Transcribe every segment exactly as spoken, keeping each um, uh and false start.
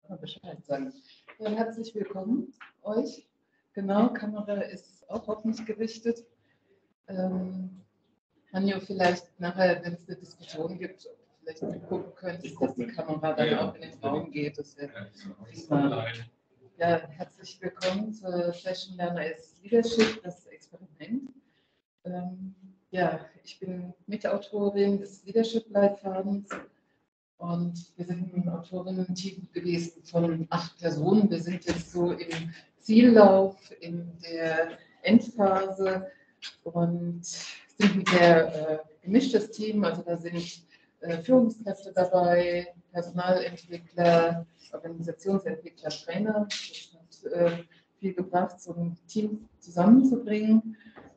Bescheid sagen. Ja, herzlich willkommen euch. Genau, Kamera ist auch auf mich gerichtet. Ähm, Hanjo, vielleicht nachher, wenn es eine Diskussion gibt, vielleicht gucken könntest, dass die Kamera dann auch in den Raum geht. Das wäre prima. Ja, herzlich willkommen zur Session Lerner is Leadership, das Experiment. Ähm, ja, ich bin Mitautorin des Leadership-Leitfadens. Und wir sind ein Autorinnen-Team gewesen von acht Personen. Wir sind jetzt so im Ziellauf, in der Endphase und sind ein sehr äh, gemischtes Team. Also da sind äh, Führungskräfte dabei, Personalentwickler, Organisationsentwickler, Trainer. Das hat äh, viel gebracht, so ein Team zusammenzubringen.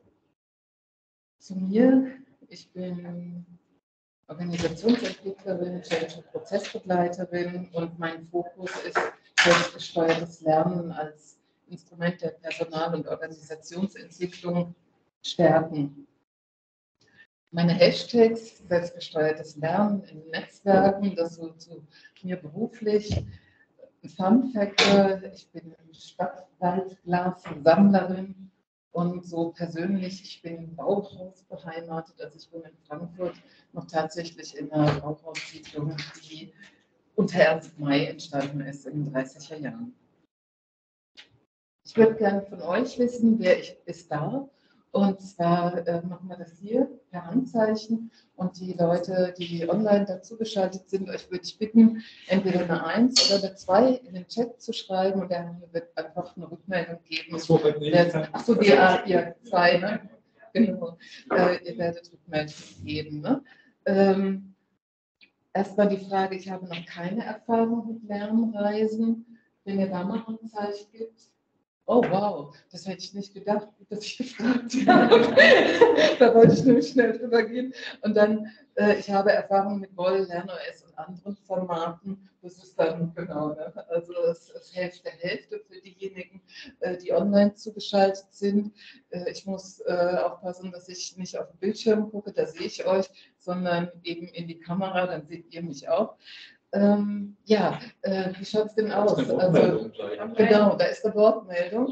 Zu mir, ich bin Organisationsentwicklerin, Change- und Prozessbegleiterin und mein Fokus ist selbstgesteuertes Lernen als Instrument der Personal- und Organisationsentwicklung stärken. Meine Hashtags, selbstgesteuertes Lernen in Netzwerken, das so zu mir beruflich. Fun Factor, ich bin Stadtwaldglas-Sammlerin. Und so persönlich, ich bin im Bauhaus beheimatet, also ich wohne in Frankfurt, noch tatsächlich in einer Bauhaussiedlung, die unter Ernst May entstanden ist in den dreißiger Jahren. Ich würde gerne von euch wissen, wer ich, ist da. Und zwar äh, machen wir das hier per Handzeichen. Und die Leute, die online dazugeschaltet sind, euch würde ich bitten, entweder eine eins oder eine zwei in den Chat zu schreiben. Und der wird einfach eine Rückmeldung geben. Achso, Achso die, ah, ihr zwei, ne? Genau. Äh, ihr werdet Rückmeldung geben. Ne? Ähm, Erstmal die Frage, ich habe noch keine Erfahrung mit Lernreisen. Wenn ihr da mal ein Zeichen gibt. Oh wow, das hätte ich nicht gedacht, dass ich gefragt habe. Da wollte ich nämlich schnell drüber gehen. Und dann, äh, ich habe Erfahrung mit Woll, LernOS und anderen Formaten. Das ist dann genau, ne? Also es ist Hälfte Hälfte für diejenigen, äh, die online zugeschaltet sind. Äh, ich muss äh, aufpassen, dass ich nicht auf den Bildschirm gucke, da sehe ich euch, sondern eben in die Kamera, dann seht ihr mich auch. Ähm, ja, äh, wie schaut es denn aus? Also, genau, da ist eine Wortmeldung.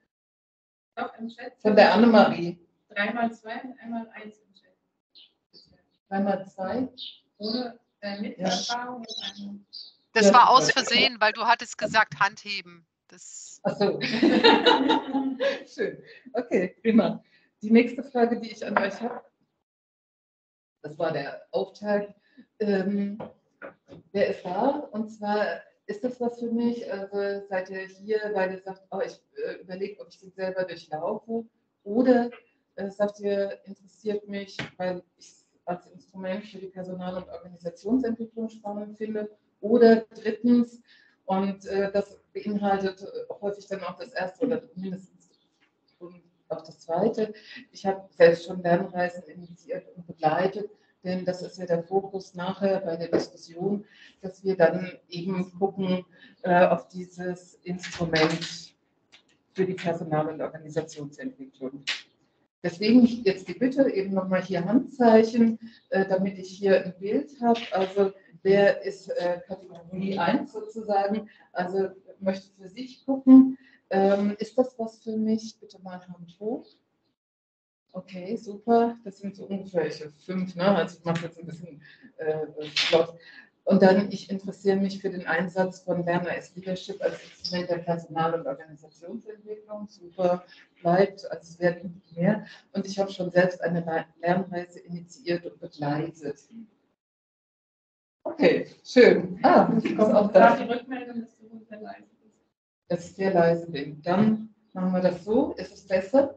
Von der Annemarie. Dreimal zwei und einmal eins im Chat. Dreimal zwei. Ohne äh, mit Erfahrung. Das Ja, war aus Versehen, weil du hattest gesagt Handheben. Das Ach so. Schön. Okay, prima. Die nächste Frage, die ich an euch habe, das war der Auftakt. Ähm, Wer ist da? Und zwar ist das was für mich? Also seid ihr hier, weil ihr sagt, oh, ich äh, überlege, ob ich den selber durchlaufe? Oder äh, sagt ihr, interessiert mich, weil ich es als Instrument für die Personal- und Organisationsentwicklung spannend finde? Oder drittens, und äh, das beinhaltet häufig dann auch das erste oder mindestens auch das zweite, ich habe selbst schon Lernreisen initiiert und begleitet. Denn das ist ja der Fokus nachher bei der Diskussion, dass wir dann eben gucken äh, auf dieses Instrument für die Personal- und Organisationsentwicklung. Deswegen jetzt die Bitte, eben nochmal hier Handzeichen, äh, damit ich hier ein Bild habe. Also wer ist äh, Kategorie eins sozusagen, also möchte für sich gucken. Ähm, ist das was für mich? Bitte mal Hand hoch. Okay, super. Das sind so ungefähr fünf, ne? Also ich mache jetzt ein bisschen äh, flott. Und dann, ich interessiere mich für den Einsatz von Lerner is Leadership als Instrument der Personal- und Organisationsentwicklung. Super, bleibt, also es werden mehr. Und ich habe schon selbst eine Lernreise initiiert und begleitet. Okay, schön. Ah, das ist auch da. Die Rückmeldung, dass du sehr leise bist. Dass ich sehr leise bin. Dann machen wir das so. Ist es besser?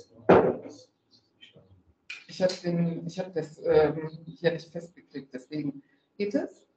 Ich habe hab das ähm, hier nicht festgeklickt, deswegen geht es.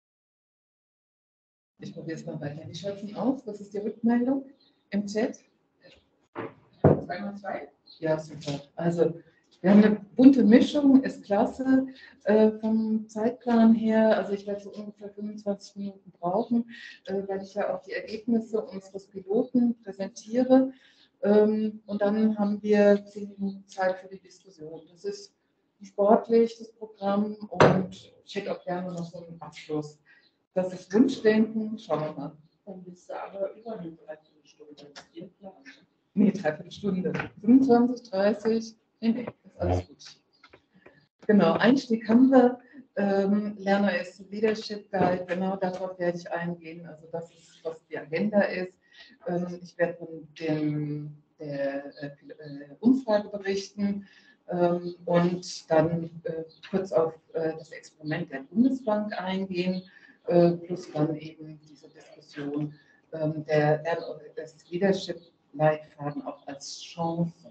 Ich probiere es mal weiter. Wie schaut es aus? Was ist die Rückmeldung im Chat? zwei mal zwei? Ja, super. Also, wir haben eine bunte Mischung, ist klasse äh, vom Zeitplan her. Also, ich werde so ungefähr fünfundzwanzig Minuten brauchen, äh, weil ich ja auch die Ergebnisse unseres Piloten präsentiere. Ähm, und dann haben wir zehn Minuten Zeit für die Diskussion. Das ist sportlich, das Programm, und ich hätte auch gerne noch so einen Abschluss. Das ist Wunschdenken, schauen wir mal. willst du aber über eine Dreiviertelstunde. Nee, Dreiviertelstunde. fünfundzwanzig, dreißig. Nee, nee, ist alles gut. Genau, Einstieg haben wir. Ähm, Lerner ist Leadership Guide, genau darauf werde ich eingehen. Also das ist, was die Agenda ist. Ähm, ich werde von dem, der äh, Umfrage berichten ähm, und dann äh, kurz auf äh, das Experiment der Bundesbank eingehen, äh, plus dann eben diese Diskussion ähm, der Lern- des Leadership-Leitfaden auch als Chance.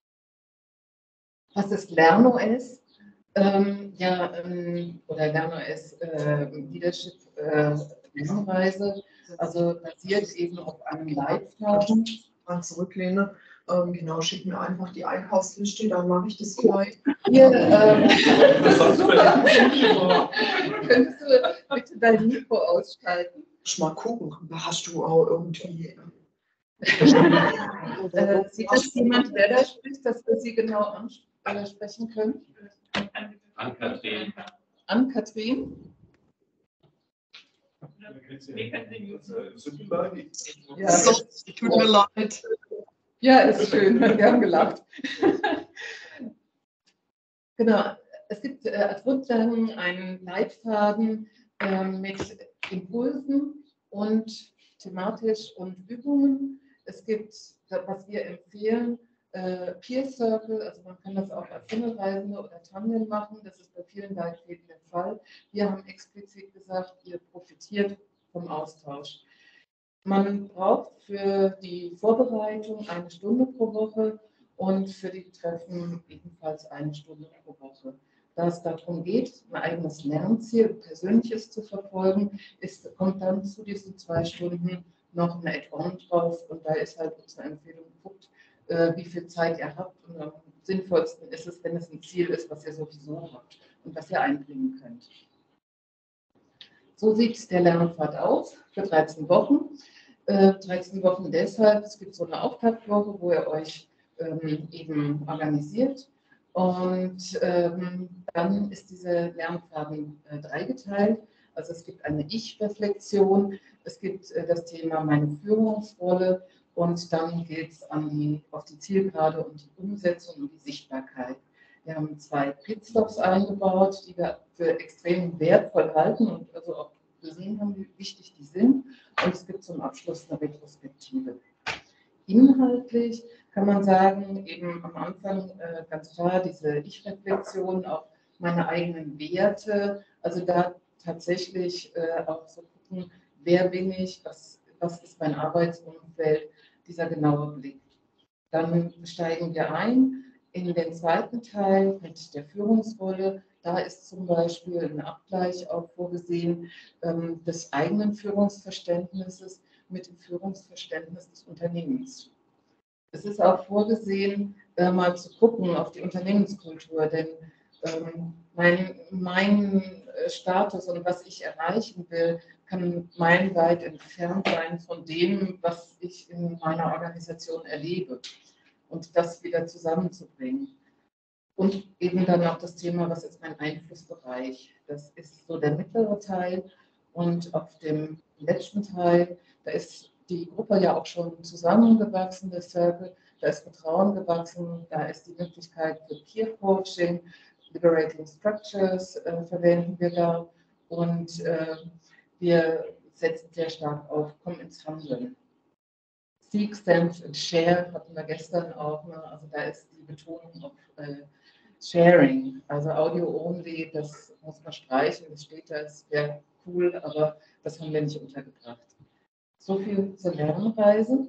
Was ist LernOS? Ähm, ja, ähm, oder LernOS äh, Leadership äh, Lernreise, also basiert eben auf einem Leitfaden. Mal zurücklehne. Ähm, genau, schick mir einfach die Einkaufsliste, dann mache ich das gleich. Hier, ähm, könntest du bitte dein Mikro ausschalten? Ich mal gucken, hast du auch irgendwie. Äh, sieht das jemand, wer da spricht, dass wir Sie genau ansprechen können? Ann-Kathrin. Ann-Kathrin? Ja, So, tut mir leid. Ja, ist schön, wir haben gelacht. Genau, es gibt äh, als Grundlagen einen Leitfaden äh, mit Impulsen und thematisch und Übungen. Es gibt, was wir empfehlen, äh, Peer Circle, also man kann das auch als Single-Reisende oder Tandem machen, das ist bei vielen Leitfäden der Fall. Wir haben explizit gesagt, ihr profitiert vom Austausch. Man braucht für die Vorbereitung eine Stunde pro Woche und für die Treffen ebenfalls eine Stunde pro Woche. Da es darum geht, ein eigenes Lernziel, ein persönliches zu verfolgen, ist, kommt dann zu diesen zwei Stunden noch ein Add-on drauf und da ist halt unsere Empfehlung, guckt, äh, wie viel Zeit ihr habt und am sinnvollsten ist es, wenn es ein Ziel ist, was ihr sowieso habt und was ihr einbringen könnt. So sieht der Lernpfad aus für dreizehn Wochen. Äh, dreizehn Wochen deshalb, es gibt so eine Auftaktwoche, wo ihr euch ähm, eben organisiert. Und ähm, dann ist dieser Lernfaden äh, dreigeteilt. Also es gibt eine Ich-Reflexion, es gibt äh, das Thema meine Führungsrolle und dann geht es auf die Zielgerade und die Umsetzung und die Sichtbarkeit. Wir haben zwei Pitstops eingebaut, die wir für extrem wertvoll halten und also auch gesehen haben, wie wichtig die sind. Und es gibt zum Abschluss eine Retrospektive. Inhaltlich kann man sagen, eben am Anfang äh, ganz klar diese Ich-Reflexion, auch meine eigenen Werte, also da tatsächlich äh, auch so gucken, wer bin ich, was, was ist mein Arbeitsumfeld, dieser genaue Blick. Dann steigen wir ein in den zweiten Teil mit der Führungsrolle. Da ist zum Beispiel ein Abgleich auch vorgesehen ähm, des eigenen Führungsverständnisses mit dem Führungsverständnis des Unternehmens. Es ist auch vorgesehen, äh, mal zu gucken auf die Unternehmenskultur, denn ähm, mein, mein Status und was ich erreichen will, kann meilenweit entfernt sein von dem, was ich in meiner Organisation erlebe und das wieder zusammenzubringen. Und eben dann auch das Thema, was ist mein Einflussbereich? Das ist so der mittlere Teil. Und auf dem letzten Teil, da ist die Gruppe ja auch schon zusammengewachsen, der Circle. Da ist Vertrauen gewachsen, da ist die Möglichkeit für Peer Coaching, Liberating Structures äh, verwenden wir da. Und äh, wir setzen sehr stark auf, komm ins Handeln. Seek, Sense and Share hatten wir gestern auch, ne? Also da ist die Betonung auf äh, Sharing, also Audio only, das muss man streichen, das steht da, das wäre cool, aber das haben wir nicht untergebracht. So viel zur Lernreise.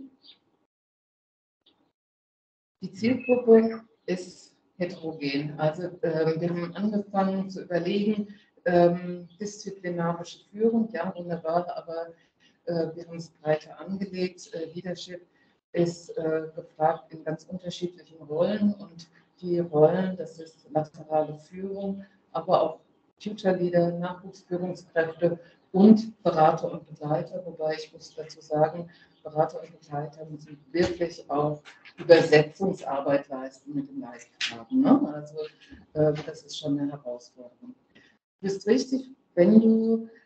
Die Zielgruppe ist heterogen, also äh, wir haben angefangen zu überlegen, ähm, disziplinarische Führung, ja wunderbar, aber wir haben es breiter angelegt. Leadership ist äh, gefragt in ganz unterschiedlichen Rollen und die Rollen, das ist laterale Führung, aber auch Future Leader, Nachwuchsführungskräfte und Berater und Begleiter, wobei ich muss dazu sagen, Berater und Begleiter müssen wirklich auch Übersetzungsarbeit leisten mit dem Leitfaden. Ne? Also äh, das ist schon eine Herausforderung. Du bist richtig, wenn du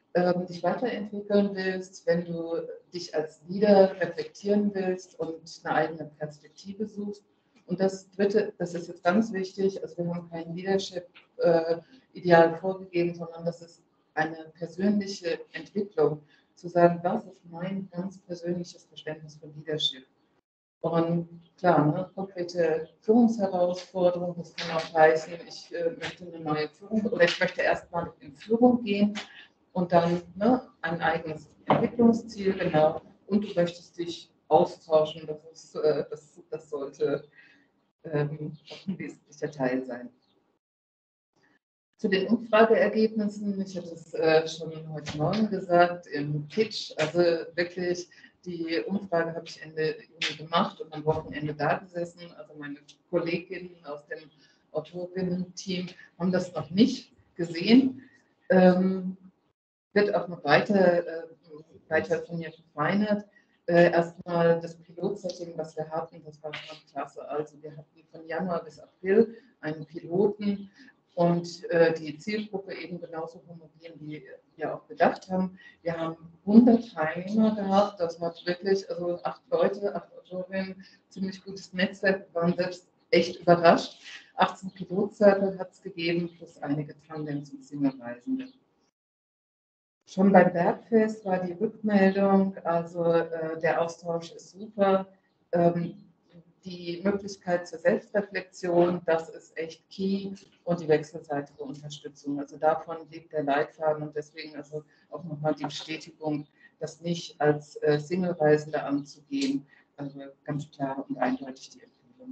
ähm, dich weiterentwickeln willst, wenn du dich als Leader reflektieren willst und eine eigene Perspektive suchst. Und das Dritte, das ist jetzt ganz wichtig, also wir haben kein Leadership-Ideal vorgegeben, sondern das ist eine persönliche Entwicklung, zu sagen, was ist mein ganz persönliches Verständnis von Leadership. Und klar, ne, konkrete Führungsherausforderungen, das kann auch heißen, ich äh, möchte eine neue Führung oder ich möchte erstmal in Führung gehen und dann ne, ein eigenes Entwicklungsziel, genau, und du möchtest dich austauschen, das, ist, äh, das, das sollte ähm, auch ein wesentlicher Teil sein. Zu den Umfrageergebnissen, ich hatte es äh, schon heute Morgen gesagt, im Pitch, also wirklich, die Umfrage habe ich Ende Juni gemacht und am Wochenende da gesessen. Also meine Kolleginnen aus dem Autorinnen-Team haben das noch nicht gesehen. Ähm, wird auch noch weiter, äh, weiter von mir verfeinert. Äh, erstmal das Pilotsetting, was wir hatten, das war schon klasse. Also wir hatten von Januar bis April einen Piloten und äh, die Zielgruppe eben genauso homogen, wie wir auch gedacht haben. Wir haben hundert Teilnehmer gehabt, das hat wirklich, also acht Leute, acht Autorinnen, ziemlich gutes Netzwerk, waren selbst echt überrascht. achtzehn Pilotcircle hat es gegeben, plus einige Tandems und Single-Reisende. Schon beim Bergfest war die Rückmeldung, also äh, der Austausch ist super. Ähm, die Möglichkeit zur Selbstreflexion, das ist echt key und die wechselseitige Unterstützung. Also davon lebt der Leitfaden und deswegen also auch nochmal die Bestätigung, das nicht als äh, Single-Reisende anzugehen. Also ganz klar und eindeutig die Empfehlung.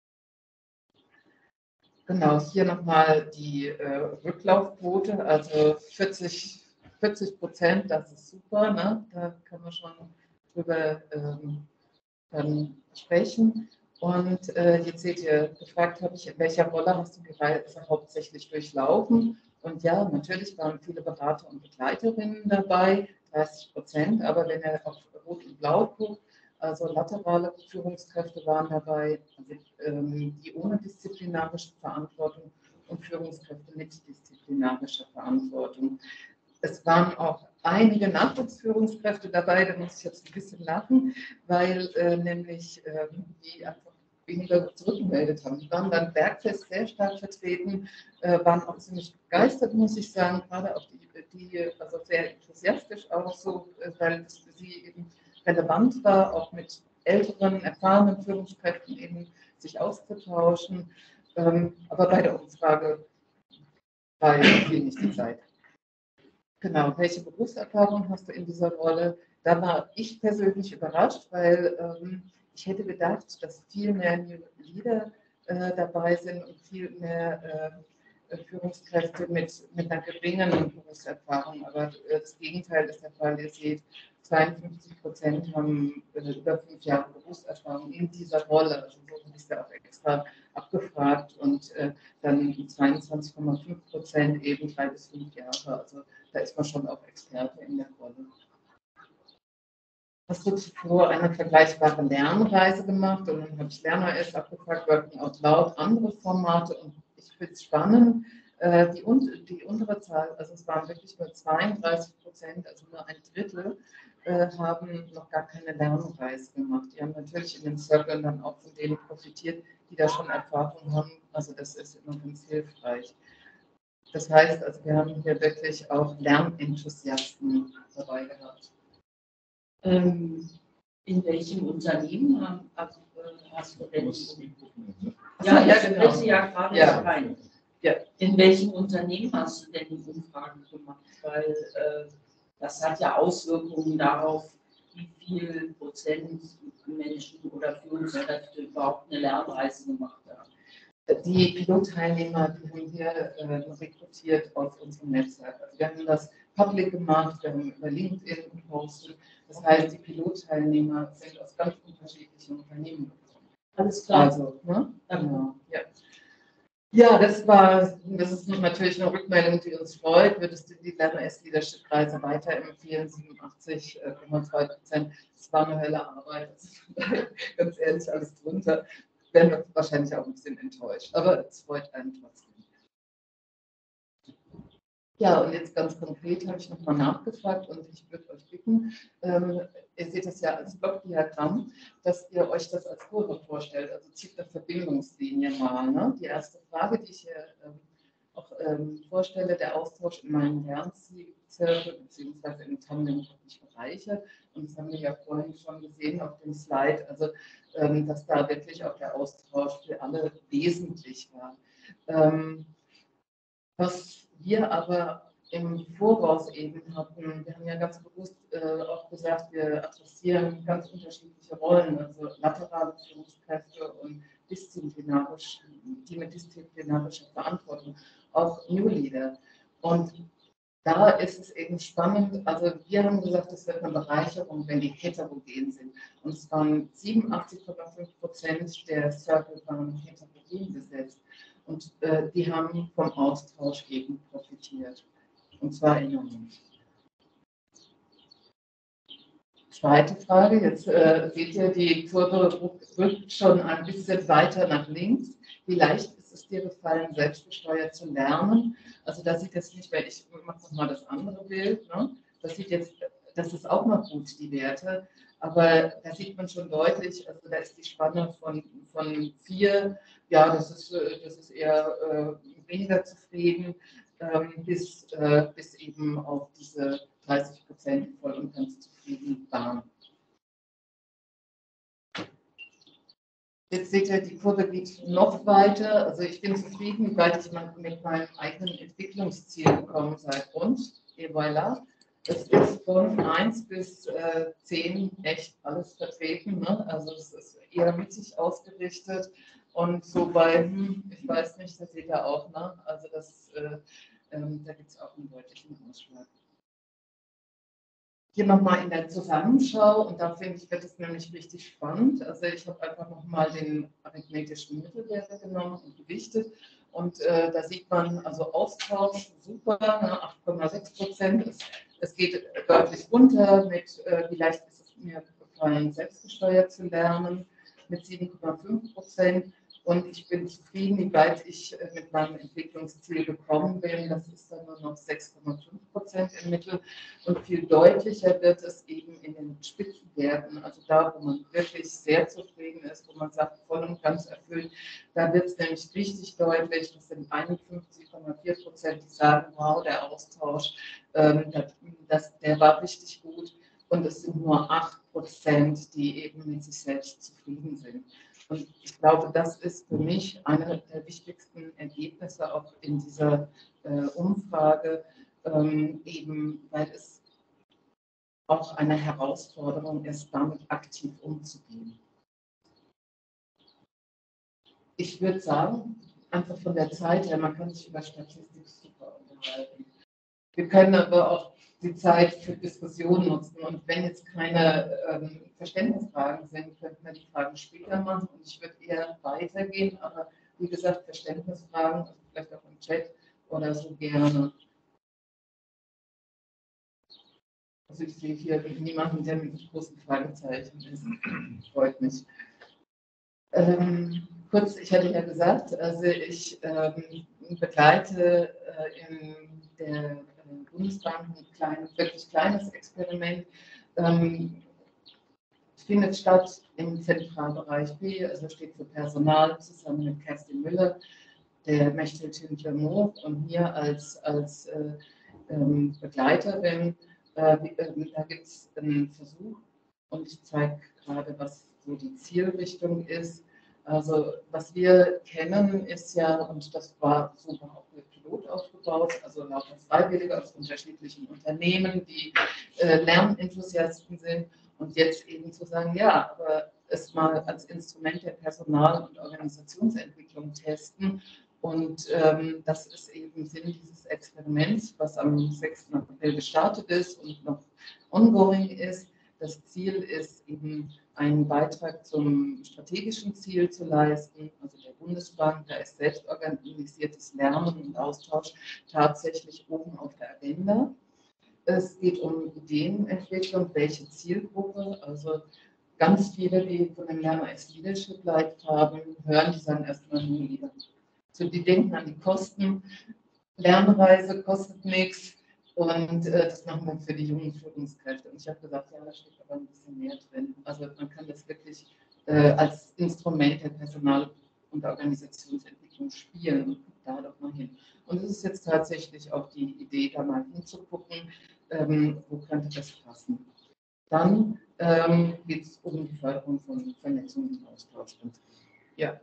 Genau, hier nochmal die äh, Rücklaufquote, also vierzig Prozent, das ist super, ne? Da kann man schon drüber ähm, dann sprechen. Und äh, jetzt seht ihr, gefragt habe ich, in welcher Rolle hast du die Reise hauptsächlich durchlaufen? Und ja, natürlich waren viele Berater und Begleiterinnen dabei, dreißig Prozent, aber wenn ihr auf Rot und Blau guckt, also laterale Führungskräfte waren dabei, also, ähm, die ohne disziplinarische Verantwortung und Führungskräfte mit disziplinarischer Verantwortung. Es waren auch einige Nachwuchsführungskräfte dabei, da muss ich jetzt ein bisschen lachen, weil äh, nämlich äh, die einfach weniger zurückgemeldet haben. Die waren beim Bergfest sehr stark vertreten, äh, waren auch ziemlich begeistert, muss ich sagen, gerade auch die, die also sehr enthusiastisch auch so, äh, weil es für sie eben relevant war, auch mit älteren, erfahrenen Führungskräften eben sich auszutauschen. Ähm, aber bei der Umfrage war viel nicht die Zeit. Genau, welche Berufserfahrung hast du in dieser Rolle? Da war ich persönlich überrascht, weil ähm, ich hätte gedacht, dass viel mehr New Leader äh, dabei sind und viel mehr äh, Führungskräfte mit, mit einer geringen Berufserfahrung. Aber äh, das Gegenteil ist der Fall. Ihr seht, zweiundfünfzig Prozent haben äh, über fünf Jahre Berufserfahrung in dieser Rolle. Also so habe ich es ja auch extra abgefragt. Und äh, dann zweiundzwanzig Komma fünf Prozent eben drei bis fünf Jahre. Also da ist man schon auch Experte in der Rolle. Hast du zuvor eine vergleichbare Lernreise gemacht? Und dann habe ich Lerner ist abgefragt, Working Out Loud, andere Formate. Und ich finde es spannend, äh, die, die untere Zahl, also es waren wirklich nur zweiunddreißig Prozent, also nur ein Drittel, äh, haben noch gar keine Lernreise gemacht. Die haben natürlich in den Circles dann auch von denen profitiert, die da schon Erfahrung haben. Also das ist immer ganz hilfreich. Das heißt, also wir haben hier wirklich auch Lernenthusiasten dabei gehabt. Ähm, in welchem Unternehmen haben, also, hast du denn? Ja, ja, genau. Ich spreche ja gerade Ja. rein. Ja. In welchem Unternehmen hast du denn die Umfrage gemacht? Weil äh, das hat ja Auswirkungen darauf, wie viel Prozent Menschen oder Führungskräfte überhaupt eine Lernreise gemacht haben. Die Pilotteilnehmer, die haben wir äh, rekrutiert aus unserem Netzwerk. Also wir haben das public gemacht, wir haben über LinkedIn gepostet. Das heißt, die Pilotteilnehmer sind aus ganz unterschiedlichen Unternehmen gekommen. Alles klar. Also, ne? Genau. Ja. Ja, das war, das ist natürlich eine Rückmeldung, die uns freut. Würdest du die Lerner-S-Leadership-Reise weiterempfehlen? siebenundachtzig Komma zwei Prozent. Das war eine Hölle Arbeit. Das ist ganz ehrlich alles drunter. Werden wir wahrscheinlich auch ein bisschen enttäuscht, aber es freut einen trotzdem. Ja, und jetzt ganz konkret habe ich nochmal nachgefragt und ich würde euch bitten, ähm, ihr seht das ja als Blockdiagramm, dass ihr euch das als Kurve vorstellt, also zieht eine Verbindungslinie mal. Ne? Die erste Frage, die ich hier ähm, auch ähm, vorstelle, der Austausch in meinem Lernzirkel beziehungsweise im Tandem hat mich bereichert. Und das haben wir ja vorhin schon gesehen auf dem Slide, also ähm, dass da wirklich auch der Austausch für alle wesentlich war. Ähm, was wir aber im Voraus eben hatten, wir haben ja ganz bewusst äh, auch gesagt, wir adressieren ganz unterschiedliche Rollen, also laterale Führungskräfte und disziplinarisch, die mit disziplinarischer Verantwortung, auch New Leader. Und da ist es eben spannend, also wir haben gesagt, es wird eine Bereicherung, wenn die heterogen sind. Und es waren siebenundachtzig Komma fünf Prozent der Circle waren heterogen besetzt. Und äh, die haben vom Austausch eben profitiert. Und zwar enorm. Zweite Frage, jetzt äh, seht ihr, die Kurve rückt schon ein bisschen weiter nach links. Wie leicht ist es dir gefallen, selbstgesteuert zu lernen? Also da sieht jetzt nicht mehr, ich mache nochmal das andere Bild, ne? Das sieht jetzt, das ist auch noch gut, die Werte, aber da sieht man schon deutlich, also da ist die Spanne von, von vier, ja, das ist, das ist eher äh, weniger zufrieden, ähm, bis, äh, bis eben auf diese dreißig Prozent voll und ganz zufrieden waren. Jetzt seht ihr, die Kurve geht noch weiter. Also ich bin zufrieden, wie weit ich mit meinem eigenen Entwicklungsziel gekommen sei. Und, et voilà, es ist von eins bis äh, zehn echt alles vertreten. Ne? Also es ist eher mittig ausgerichtet. Und so bei, hm, ich weiß nicht, das seht ihr auch, ne? Also das, äh, ähm, da gibt es auch einen deutlichen Ausschlag. Hier nochmal in der Zusammenschau, und da finde ich, wird es nämlich richtig spannend. Also ich habe einfach nochmal den arithmetischen Mittelwert genommen und gewichtet. Und äh, da sieht man, also Austausch, super, ne, acht Komma sechs Prozent. Es, es geht deutlich runter mit, äh, wie leicht ist es mir gefallen, selbstgesteuert zu lernen, mit sieben Komma fünf Prozent. Und ich bin zufrieden, wie weit ich mit meinem Entwicklungsziel gekommen bin. Das ist dann nur noch sechs Komma fünf Prozent im Mittel. Und viel deutlicher wird es eben in den Spitzenwerten, also da, wo man wirklich sehr zufrieden ist, wo man sagt, voll und ganz erfüllt. Da wird es nämlich richtig deutlich, das sind einundfünfzig Komma vier Prozent, die sagen, wow, der Austausch, ähm, das, der war richtig gut. Und es sind nur acht Prozent, die eben mit sich selbst zufrieden sind. Und ich glaube, das ist für mich einer der wichtigsten Ergebnisse auch in dieser äh, Umfrage, ähm, eben weil es auch eine Herausforderung ist, damit aktiv umzugehen. Ich würde sagen, einfach von der Zeit her, man kann sich über Statistik super unterhalten. Wir können aber auch die Zeit für Diskussionen nutzen. Und wenn jetzt keine ähm, Verständnisfragen sind, könnten wir die Fragen später machen. Und ich würde eher weitergehen. Aber wie gesagt, Verständnisfragen, also vielleicht auch im Chat oder so gerne. Also ich sehe hier niemanden, der mit großen Fragezeichen ist. Freut mich. Ähm, kurz, ich hatte ja gesagt, also ich ähm, begleite äh, in der Bundesbank ein kleines, wirklich kleines Experiment. Ähm, findet statt im Zentralbereich B, also steht für Personal, zusammen mit Kerstin Müller, der Mechthild Clermont und mir als, als äh, ähm, Begleiterin. Äh, äh, da gibt es einen Versuch und ich zeige gerade, was so die Zielrichtung ist. Also was wir kennen ist ja, und das war super auch mit Pilot aufgebaut, also lauter Freiwillige aus unterschiedlichen Unternehmen, die äh, Lernenthusiasten sind und jetzt eben zu sagen, ja, aber es mal als Instrument der Personal- und Organisationsentwicklung testen. Und ähm, das ist eben Sinn dieses Experiments, was am sechsten April gestartet ist und noch ongoing ist. Das Ziel ist eben, einen Beitrag zum strategischen Ziel zu leisten, also der Bundesbank, da ist selbstorganisiertes Lernen und Austausch tatsächlich oben auf der Agenda. Es geht um Ideenentwicklung, welche Zielgruppe, also ganz viele, die von dem Lerner als Leadership Leitfaden hören, die sagen erstmal nie wieder. So, die denken an die Kosten, Lernreise kostet nichts und äh, das machen wir für die jungen Führungskräfte. Und ich habe gesagt, ja, da steht aber ein bisschen mehr drin. Also man kann das wirklich äh, als Instrument der Personal- und Organisationsentwicklung spielen und guckt da doch mal hin. Und es ist jetzt tatsächlich auch die Idee, da mal hinzugucken, ähm, wo könnte das passen. Dann ähm, geht es um die Förderung von Vernetzung und Austausch. Ja.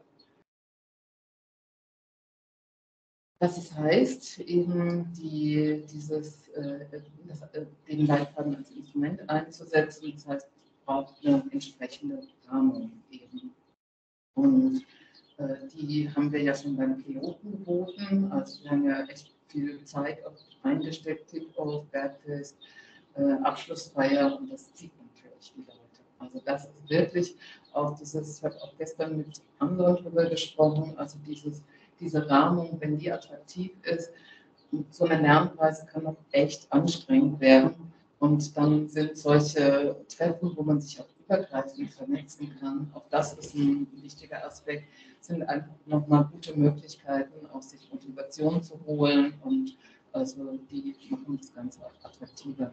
Was es heißt, eben die, dieses, äh, das, äh, den Leitfaden als Instrument einzusetzen, das heißt, es braucht eine entsprechende Rahmung eben. Und äh, die haben wir ja schon beim Piloten geboten, also wir haben ja echt viel Zeit auch eingesteckt, Kick-Off, Bergfest, äh, Abschlussfeier und das zieht natürlich die Leute. Also das ist wirklich auch dieses, ich habe auch gestern mit anderen darüber gesprochen, also dieses diese Rahmung, wenn die attraktiv ist, so eine Lernreise kann auch echt anstrengend werden. Und dann sind solche Treffen, wo man sich auch übergreifend vernetzen kann, auch das ist ein wichtiger Aspekt, sind einfach nochmal gute Möglichkeiten, auch sich Motivation zu holen und also die machen das Ganze auch attraktiver.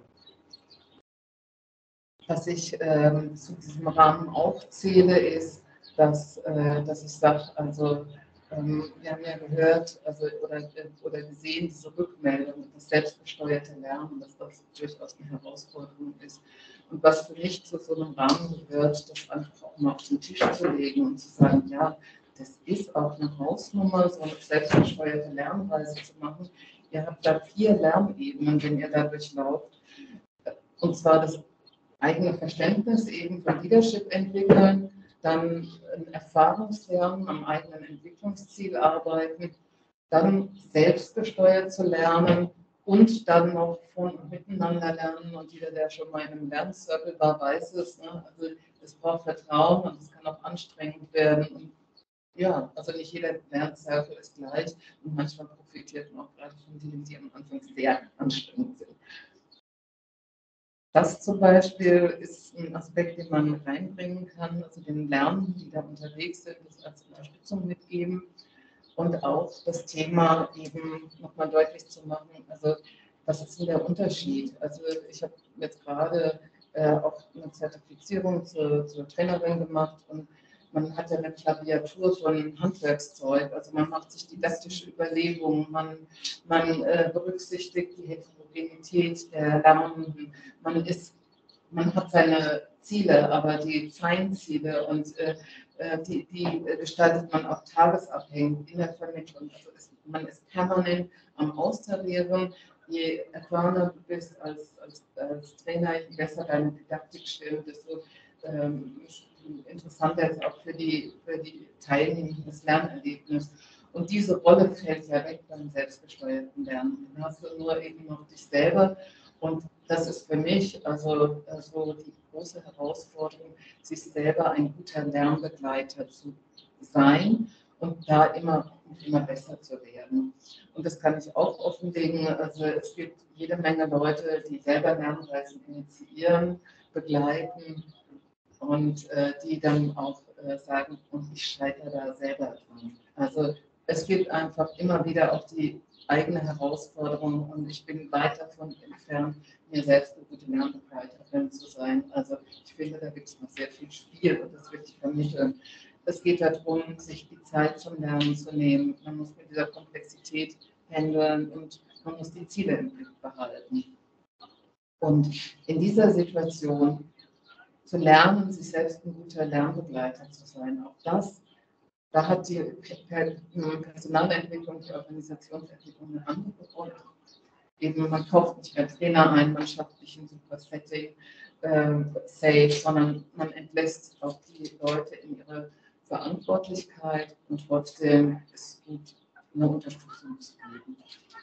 Was ich ähm, zu diesem Rahmen auch zähle, ist, dass, äh, dass ich sage, also ähm, wir haben ja gehört also, oder, oder gesehen, diese Rückmeldung, das selbstgesteuerte Lernen, dass das durchaus eine Herausforderung ist. Und was für mich zu so einem Rahmen gehört, das einfach auch mal auf den Tisch zu legen und zu sagen, ja, das ist auch eine Hausnummer, so eine selbstgesteuerte Lernreise zu machen. Ihr habt da vier Lernebenen, wenn ihr da durchlauft. Und zwar das eigene Verständnis eben von Leadership entwickeln, dann ein Erfahrungslernen, am eigenen Entwicklungsziel arbeiten, dann selbstgesteuert zu lernen und dann noch von und miteinander lernen. Und jeder, der schon mal in einem Lerncircle war, weiß es. Ne? Also es braucht Vertrauen und es kann auch anstrengend werden. Und ja, also nicht jeder Lerncircle ist gleich und manchmal profitiert man auch gerade von denen, die am Anfang sehr anstrengend sind. Das zum Beispiel ist ein Aspekt, den man reinbringen kann, also den Lernenden, die da unterwegs sind, das als Unterstützung mitgeben und auch das Thema eben nochmal deutlich zu machen, also was ist denn der Unterschied? Also ich habe jetzt gerade äh, auch eine Zertifizierung zur, zur Trainerin gemacht und man hat ja eine Klaviatur von Handwerkszeug, also man macht sich didaktische Überlegungen, man, man äh, berücksichtigt die Heterogenität der Lernenden, man, ist, man hat seine Ziele, aber die Feinziele und äh, die, die gestaltet man auch tagesabhängig in der Vermittlung. Also ist, man ist permanent am Austarieren. Je erfahrener du bist als, als, als Trainer, je besser deine Didaktik stimmt, desto ähm, interessanter ist auch für die, für die Teilnehmer das Lernerlebnis. Und diese Rolle fällt ja weg beim selbstgesteuerten Lernen. Dann hast du nur eben noch dich selber. Und das ist für mich also, also die große Herausforderung, sich selber ein guter Lernbegleiter zu sein und da immer, immer besser zu werden. Und das kann ich auch offenlegen. Also es gibt jede Menge Leute, die selber Lernreisen initiieren, begleiten und äh, die dann auch äh, sagen, und ich scheitere da selber dran. Also es gibt einfach immer wieder auch die eigene Herausforderung und ich bin weit davon entfernt, mir selbst eine gute Lernbegleiterin zu sein. Also ich finde, da gibt es noch sehr viel Spiel und das wirklich vermitteln. Es geht darum, sich die Zeit zum Lernen zu nehmen. Man muss mit dieser Komplexität handeln und man muss die Ziele im Blick behalten. Und in dieser Situation zu lernen, sich selbst ein guter Lernbegleiter zu sein, auch das, da hat die Personalentwicklung, die Organisationsentwicklung eine andere Rolle. Eben, man kauft nicht mehr Trainer ein, man schafft nicht ein super Setting, äh, safe, sondern man entlässt auch die Leute in ihre Verantwortlichkeit und trotzdem ist es gut, eine Unterstützung zu geben.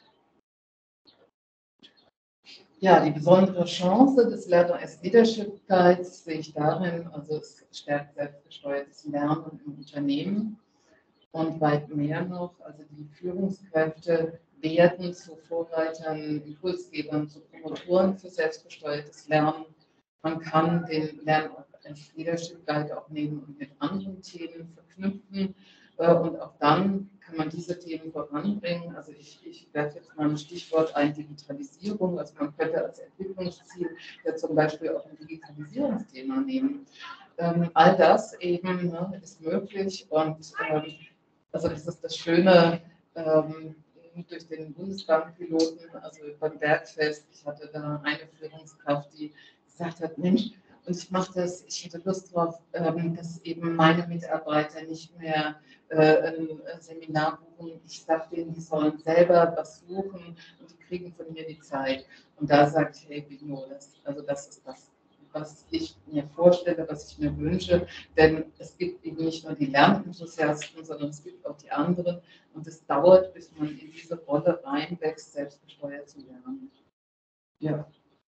Ja, die besondere Chance des Learner as Leadership Guides sehe ich darin, also es stärkt selbstgesteuertes Lernen im Unternehmen und weit mehr noch, also die Führungskräfte werden zu Vorreitern, Impulsgebern, zu Promotoren für selbstgesteuertes Lernen. Man kann den Lern as Leadership Guide auch nehmen und mit anderen Themen verknüpfen. Äh, und auch dann kann man diese Themen voranbringen. Also ich, ich werfe jetzt mal ein Stichwort ein, Digitalisierung. Also man könnte als Entwicklungsziel ja zum Beispiel auch ein Digitalisierungsthema nehmen. Ähm, all das eben, ne, ist möglich und ähm, also das ist das Schöne ähm, durch den Bundesbankpiloten, also beim Bergfest. Ich hatte da eine Führungskraft, die gesagt hat, Mensch, und ich mache das, ich hätte Lust drauf, ähm, dass eben meine Mitarbeiter nicht mehr äh, ein Seminar buchen. Ich sage denen, die sollen selber was suchen und die kriegen von mir die Zeit. Und da sage ich, hey, Bingo, das, also das ist das, was ich mir vorstelle, was ich mir wünsche. Denn es gibt eben nicht nur die Lernenthusiasten, sondern es gibt auch die anderen. Und es dauert, bis man in diese Rolle reinwächst, selbstgesteuert zu lernen. Ja.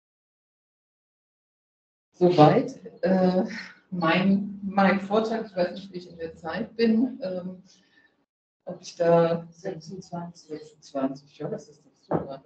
Soweit äh, mein, mein Vortrag. Ich weiß nicht, wie ich in der Zeit bin. Ähm, ob ich da sechsundzwanzig, sechsundzwanzig, ja, das ist doch super.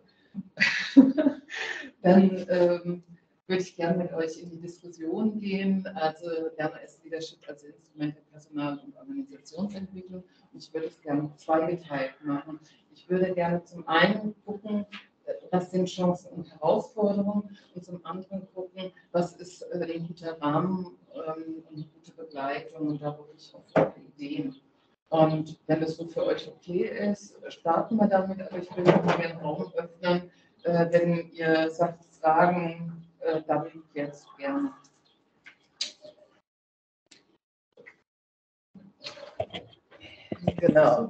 Dann ähm, würde ich gerne mit euch in die Diskussion gehen. Also Lerner as Leadership als Instrument der Personal- und Organisationsentwicklung. Und ich würde es gerne zweigeteilt machen. Ich würde gerne zum einen gucken, was sind Chancen und Herausforderungen und zum anderen gucken, was ist äh, ein guter Rahmen ähm, und eine gute Begleitung und da wirklich auch viele Ideen. Und wenn das so für euch okay ist, starten wir damit, aber ich will noch mal den Raum öffnen, äh, wenn ihr sagt, Fragen, äh, dann jetzt gerne. Genau.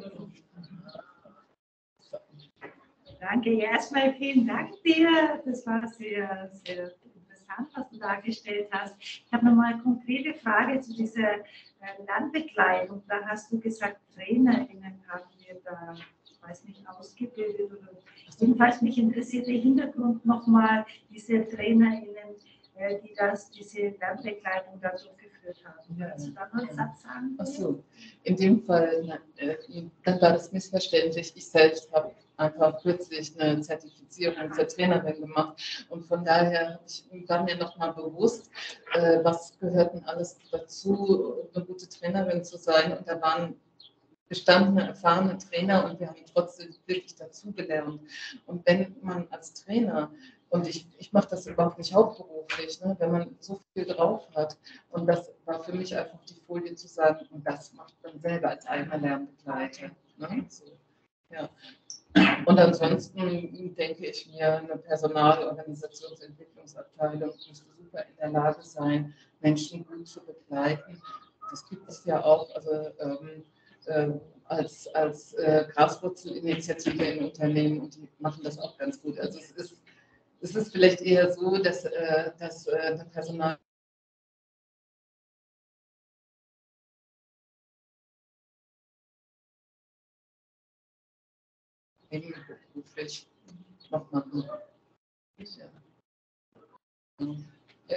Danke, ja, erstmal vielen Dank dir. Das war sehr, sehr interessant, was du dargestellt hast. Ich habe nochmal eine konkrete Frage zu dieser äh, Lernbegleitung. Da hast du gesagt, TrainerInnen haben wir da, ich weiß nicht, ausgebildet oder jedenfalls mich interessiert der Hintergrund nochmal, diese TrainerInnen, äh, die das, diese Lernbegleitung da durchgeführt haben. Kannst du da noch einen Satz sagen? Ach so, in dem Fall, äh, dann war das missverständlich. Ich selbst habe einfach kürzlich eine Zertifizierung zur Trainerin gemacht und von daher ich, war mir nochmal bewusst, äh, was gehört denn alles dazu, eine gute Trainerin zu sein, und da waren gestandene, erfahrene Trainer und wir haben trotzdem wirklich dazugelernt. Und wenn man als Trainer, und ich, ich mache das überhaupt nicht hauptberuflich, ne, wenn man so viel drauf hat, und das war für mich einfach die Folie zu sagen, und das macht man selber als eigener Lernbegleiter. Ne, so, ja. Und ansonsten denke ich mir, eine Personal-, Organisationsentwicklungsabteilung müsste super in der Lage sein, Menschen gut zu begleiten. Das gibt es ja auch, also ähm, äh, als, als äh, Graswurzelinitiative in Unternehmen, und die machen das auch ganz gut. Also es ist, es ist vielleicht eher so, dass, äh, dass äh, eine Personal- beruflich noch machen. Ja. Ja.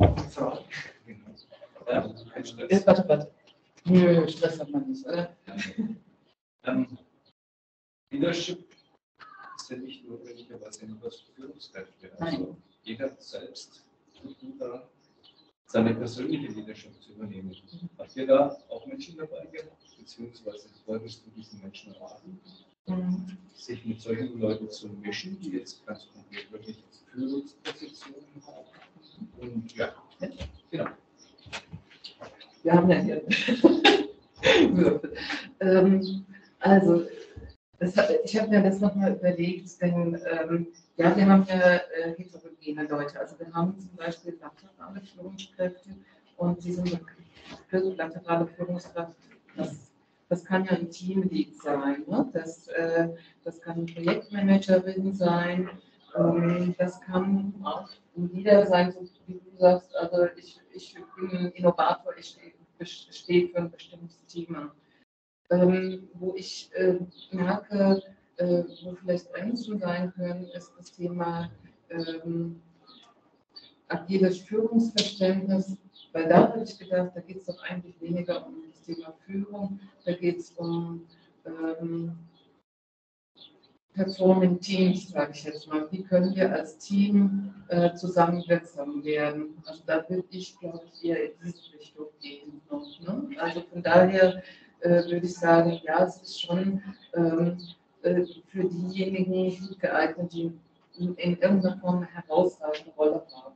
Ja, warte, warte. Nö, Stress hat man nicht, oder? Ähm, Leadership ist ja nicht notwendigerweise nur was für Führungskräfte. Also jeder selbst tut da seine persönliche Leadership zu übernehmen. Habt ihr da auch Menschen dabei gehabt, beziehungsweise wolltest du diesen Menschen erwarten, Mhm. sich mit solchen Leuten zu mischen, die jetzt ganz konkret wirklich Führungspositionen haben? Und ja, genau. Wir haben ja hier Würfel. ähm, also, das hat, ich habe mir das nochmal überlegt, denn ähm, ja, wir haben ja äh, heterogene Leute. Also wir haben zum Beispiel laterale Führungskräfte, und diese laterale Führungskraft, das, das kann ja ein Teamlead sein, ne? das, äh, das kann eine Projektmanagerin sein, ähm, das kann auch ein Leader sein, so wie du sagst, also ich, ich bin ein Innovator, ich stehe für ein bestimmtes Thema. Ähm, wo ich äh, merke, äh, wo vielleicht Grenzen sein können, ist das Thema ähm, agiles Führungsverständnis, weil da habe ich gedacht, da geht es doch eigentlich weniger um das Thema Führung, da geht es um ähm, Performing Teams, sage ich jetzt mal. Wie können wir als Team äh, zusammenwirksam werden? Also da würde ich, glaube ich, eher in diese Richtung gehen. Noch, ne? Also von daher äh, würde ich sagen, ja, es ist schon ähm, äh, für diejenigen gut geeignet, die in irgendeiner Form eine herausragende Rolle haben.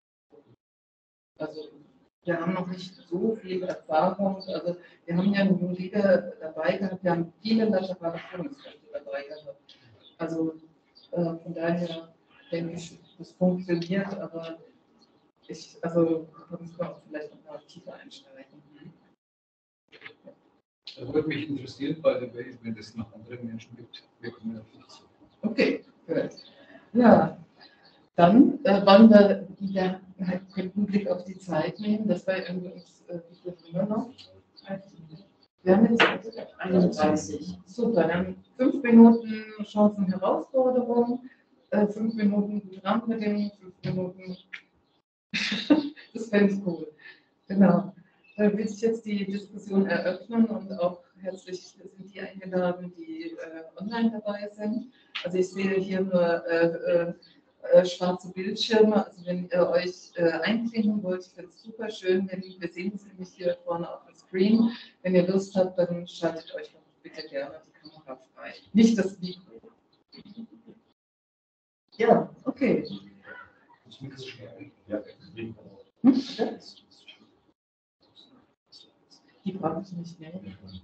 Also wir haben noch nicht so viel Erfahrung, also wir haben ja nun Leader dabei gehabt, wir haben viele laterale Führungskräfte dabei gehabt. Also äh, von daher denke ich, das funktioniert, aber ich, also da müssen wir auch vielleicht noch mal tiefer einsteigen. Da würde mich interessieren, by the way, wenn es noch andere Menschen gibt, wir kommen auf dich zu. Okay, gut. Ja, dann äh, wollen wir wieder einen Blick auf die Zeit nehmen. Das war irgendwie uns, äh, wie viel haben wir noch? Wir haben jetzt einunddreißig. Super, dann fünf Minuten Chancen Herausforderung, äh, fünf Minuten gute Rahmenbedingungen, fünf Minuten. Das fände ich cool. Genau. Da will ich jetzt die Diskussion eröffnen und auch herzlich sind die eingeladen, die äh, online dabei sind. Also ich sehe hier nur äh, äh, schwarze Bildschirme. Also wenn ihr euch äh, einklinken wollt, ich finde es super schön, wenn wir sehen es nämlich hier vorne auf dem Screen. Wenn ihr Lust habt, dann schaltet euch doch bitte gerne die Kamera frei. Nicht das Mikro. Ja, okay. Ja. Hm? Die brauche ich nicht mehr.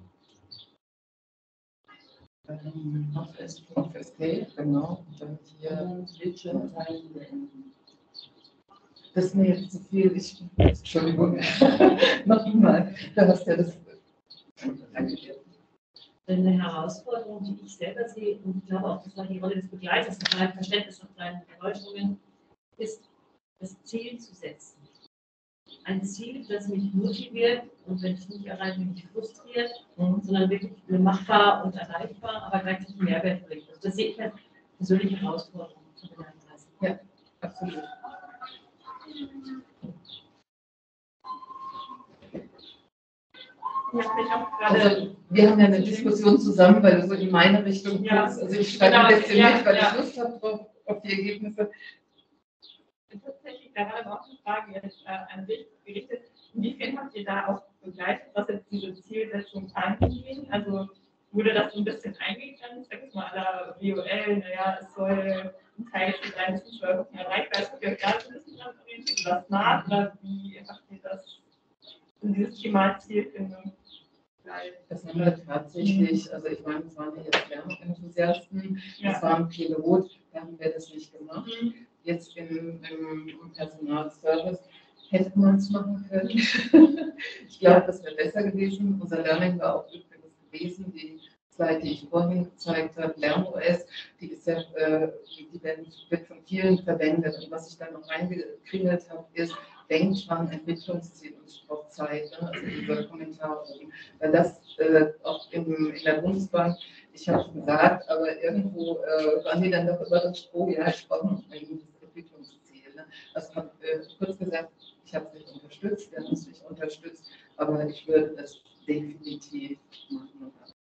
Ähm, auf Escape, genau. Und dann hier Bildschirm teilen. Das ist mir jetzt zu viel. Ich, Entschuldigung. Noch einmal. Da hast du ja das. Danke dir. Eine Herausforderung, die ich selber sehe, und ich glaube auch, das war die Rolle des Begleiters, mit meinem Verständnis und meinen Erläuterungen, ist, das Ziel zu setzen. Ein Ziel, das mich motiviert und wenn ich es nicht erreiche, mich frustriert, Mhm. sondern wirklich machbar und erreichbar, aber gleichzeitig Mehrwert bringt. Also das sehe ich als persönliche Herausforderung zu begleiten. Ja, absolut. Ich habe mich auch gerade. Also, wir haben ja eine Diskussion zusammen, weil du so in meine Richtung Ja. guckst. Also ich schreibe Genau, ein bisschen ja, mit, weil ja. ich Lust habe drauf, auf die Ergebnisse. Tatsächlich, da war aber auch eine Frage jetzt äh, an dich gerichtet. Inwiefern habt ihr da auch begleitet, was jetzt diese Zielsetzung angeht? Also wurde das so ein bisschen eingegrenzt, sag ich mal, à la W O L, naja, es soll ein Teil des kleinen Zuschauergruppen erreichbar sein, habt ihr euch da so ein bisschen dran orientiert oder smart oder wie habt ihr das in dieses Thema Zielfindung? Das haben wir tatsächlich, also ich meine, es waren ja jetzt Lernenthusiasten, Ja. es war ein Pilot, da haben wir das nicht gemacht. Jetzt im, im, im Personalservice hätte man es machen können. Ich glaube, das wäre besser gewesen. Unser Learning war auch übrigens gewesen, die Slide, die ich vorhin gezeigt habe, LernOS, die ist ja, äh, die werden, wird von vielen verwendet. Und was ich dann noch reingekringelt habe, ist, denkt dran, Entwicklungsziel und es braucht Zeit, ne? Also dieser Kommentar oben. Weil das äh, auch in, in der Bundesbank, ich habe es gesagt, aber irgendwo äh, waren die dann doch überrascht, oh ja, ich brauche noch ein gutes Entwicklungsziel. Ne? Also hab, äh, kurz gesagt, ich habe es nicht unterstützt, wir haben es nicht unterstützt, aber ich würde das definitiv machen.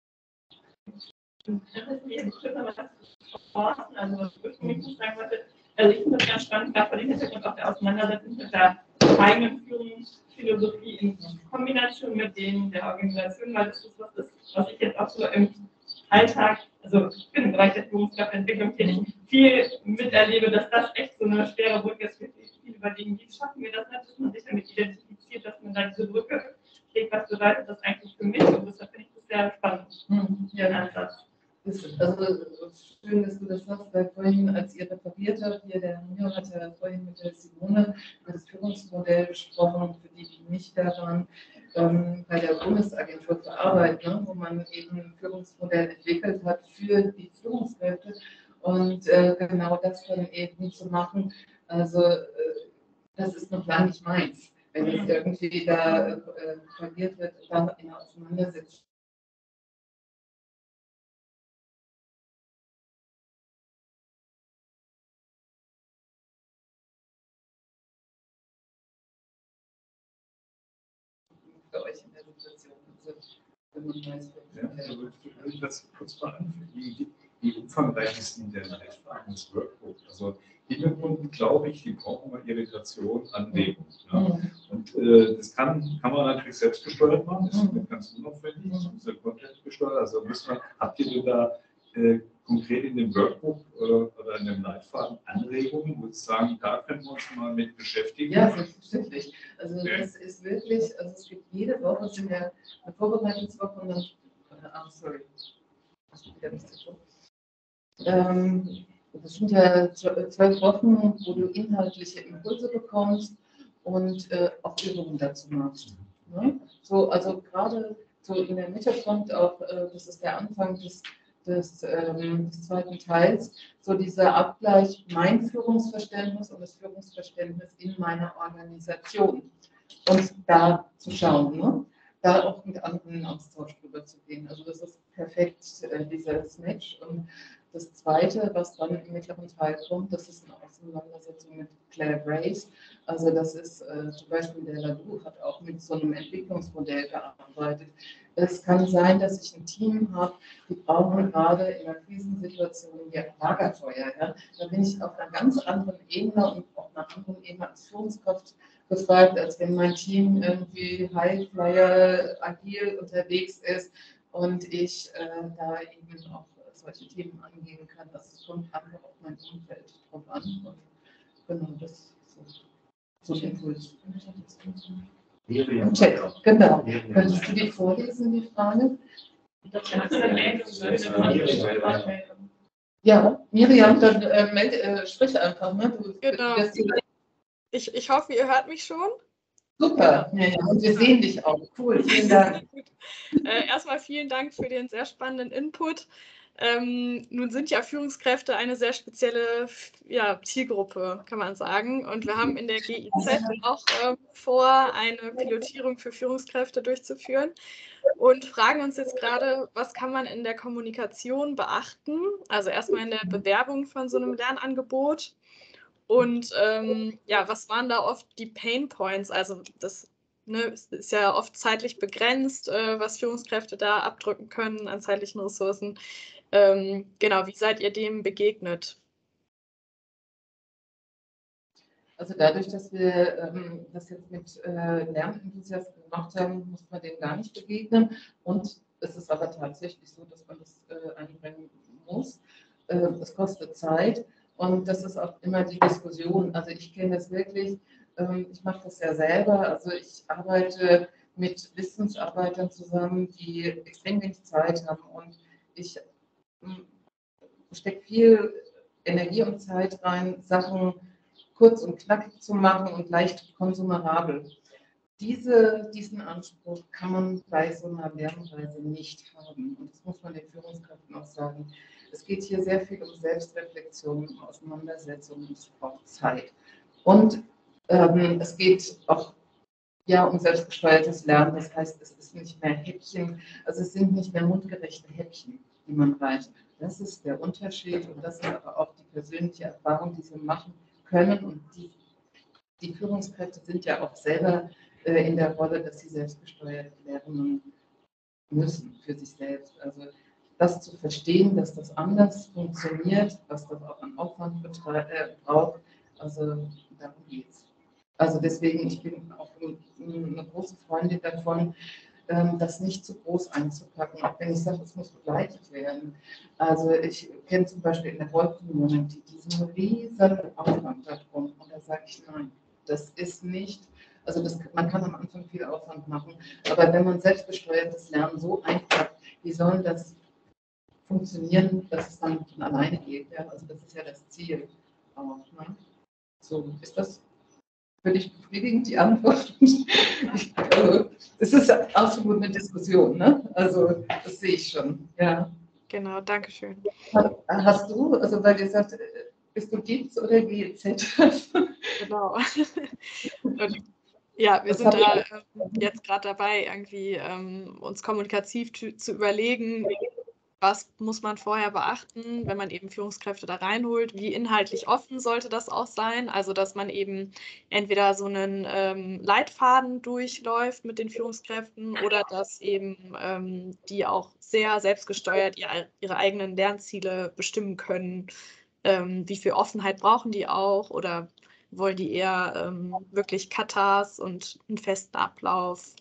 Das ist eben schön, wenn man das Chancen, also was ich ursprünglich sagen wollte, also ich finde das ganz spannend, gerade vor dem Hintergrund auch der Auseinandersetzung mit der eigenen Führungsphilosophie in Kombination mit denen der Organisation, weil das ist was, ist, was ich jetzt auch so im Alltag, also ich bin im Bereich der Führungskraftentwicklung tätig, viel miterlebe, dass das echt so eine schwere Brücke ist für viele überlegen, wie schaffen wir das nicht, dass man sich damit identifiziert, dass man da diese Brücke schlägt, was bedeutet das eigentlich für mich und deshalb finde ich das sehr spannend, Hm, den ja. Ansatz. Also schön, dass du das sagst, weil vorhin, als ihr referiert habt, hier der Mio hat ja vorhin mit der Simone über das Führungsmodell gesprochen, für die, die nicht da waren, ähm, bei der Bundesagentur für Arbeit, ne, wo man eben ein Führungsmodell entwickelt hat für die Führungskräfte und äh, genau das dann eben zu machen. Also äh, das ist noch lange nicht meins, wenn es irgendwie da äh, verliert wird, dann in der Auseinandersetzung. Für euch in der Situation. Also, wenn man weiß, Ja, also ich das kurz mal anfügen. Wie, wie umfangreich ist denn der Leitfaden des Workbook? Also Hintergrund, glaube ich, die brauchen mal Irritation, Anregung. Ja. Mhm. Und äh, das kann, kann man natürlich selbst gesteuert machen, das ist nicht ganz unaufwendig, das ist ja Content gesteuert. Also müssen wir, habt ihr denn da äh, konkret in dem Workbook äh, oder in dem Leitfaden Anregungen, wo Sie sagen, da können wir uns mal mit beschäftigen? Ja, selbstverständlich. Also Okay. das ist wirklich, also es gibt jede Woche sind ja eine Vorbereitungswoche und dann, ah, sorry, das ist wieder nicht so schlimm. Ähm, das sind ja zwölf Wochen, wo du inhaltliche Impulse bekommst und äh, auch Übungen dazu machst. Ne? So, also gerade so in der Mitte kommt auch, äh, das ist der Anfang des, des, ähm, des zweiten Teils, so dieser Abgleich, mein Führungsverständnis und das Führungsverständnis in meiner Organisation. Und da zu schauen, ne? Da auch mit anderen in Austausch drüber zu gehen. Also das ist perfekt, äh, dieses Match. Und das Zweite, was dann im mittleren Teil kommt, das ist eine Auseinandersetzung mit Claire Grace. Also das ist äh, zum Beispiel der Ladou hat auch mit so einem Entwicklungsmodell gearbeitet. Es kann sein, dass ich ein Team habe, die brauchen gerade in einer Krisensituation ja Lagerfeuer. Ja? Da bin ich auf einer ganz anderen Ebene und auf einer anderen Ebene als Führungskraft gefragt, als wenn mein Team irgendwie Highflyer agil unterwegs ist und ich äh, da eben auch solche Themen angehen kann. Das kommt einfach auf mein Umfeld drauf an. Und genau, das ist so, so ein Impuls. Check, genau. Könntest du die vorlesen, die Frage? Ja, Miriam, dann äh, melde, äh, sprich einfach. Ne? Du, Genau. du Ich, ich hoffe, ihr hört mich schon. Super, ja, ja. Und wir sehen dich auch. Cool, vielen Dank. äh, erstmal vielen Dank für den sehr spannenden Input. Ähm, nun sind ja Führungskräfte eine sehr spezielle ja, Zielgruppe, kann man sagen. Und wir haben in der G I Z auch äh, vor, eine Pilotierung für Führungskräfte durchzuführen und fragen uns jetzt gerade, was kann man in der Kommunikation beachten? Also erstmal in der Bewerbung von so einem Lernangebot. Und ähm, ja, was waren da oft die Pain Points? Also das ne, ist ja oft zeitlich begrenzt, äh, was Führungskräfte da abdrücken können an zeitlichen Ressourcen. Ähm, genau, wie seid ihr dem begegnet? Also dadurch, dass wir ähm, das jetzt mit äh, Lernenthusiasten gemacht haben, muss man dem gar nicht begegnen. Und es ist aber tatsächlich so, dass man das äh, einbringen muss. Äh, es kostet Zeit und das ist auch immer die Diskussion. Also ich kenne das wirklich, ähm, ich mache das ja selber. Also ich arbeite mit Wissensarbeitern zusammen, die extrem wenig Zeit haben und ich ähm, stecke viel Energie und Zeit rein, Sachen kurz und knackig zu machen und leicht konsumerabel. Diese, diesen Anspruch kann man bei so einer Lernreise nicht haben. Und das muss man den Führungskräften auch sagen. Es geht hier sehr viel um Selbstreflexion, um Auseinandersetzung, es braucht Zeit. Und ähm, es geht auch ja, um selbstgesteuertes Lernen. Das heißt, es ist nicht mehr Häppchen, also es sind nicht mehr mundgerechte Häppchen, die man reicht. Das ist der Unterschied und das ist aber auch die persönliche Erfahrung, die sie machen können. Und die, die Führungskräfte sind ja auch selber äh, in der Rolle, dass sie selbstgesteuert lernen müssen für sich selbst. Also das zu verstehen, dass das anders funktioniert, was das auch an Aufwand äh, braucht, also darum geht es. Also deswegen, ich bin auch eine große Freundin davon, das nicht zu groß einzupacken, auch wenn ich sage, es muss begleitet werden. Also ich kenne zum Beispiel in der Gold-Community diesen riesen Aufwand darum und da sage ich, nein, das ist nicht, also das, man kann am Anfang viel Aufwand machen, aber wenn man selbstgesteuertes Lernen so einpackt, wie soll das funktionieren, dass es dann von alleine geht? Ja? Also das ist ja das Ziel auch. Ne? So, ist das für dich befriedigend, die Antwort? Ich, also, es ist absolut eine Diskussion, ne? Also das sehe ich schon, ja. Genau, danke schön. Hast du, also weil ihr sagt, bist du G I Z oder G I Z? Genau. Und, ja, wir Was sind da ihr? äh, jetzt gerade dabei, irgendwie ähm, uns kommunikativ zu, zu überlegen, was muss man vorher beachten, wenn man eben Führungskräfte da reinholt, wie inhaltlich offen sollte das auch sein, also dass man eben entweder so einen ähm, Leitfaden durchläuft mit den Führungskräften oder dass eben ähm, die auch sehr selbstgesteuert ihre, ihre eigenen Lernziele bestimmen können, Ähm, wie viel Offenheit brauchen die auch oder wollen die eher ähm, wirklich Katas und einen festen Ablauf?